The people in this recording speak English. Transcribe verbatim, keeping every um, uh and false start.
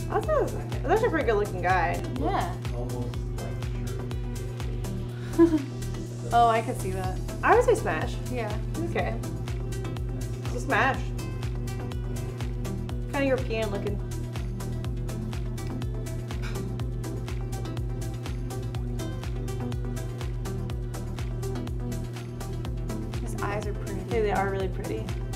That's, a, that's actually a pretty good looking guy. Yeah. Almost like Oh, I could see that. I would say smash. Yeah. Okay. It's a smash. Kind of European looking. His eyes are pretty. Hey, they are really pretty.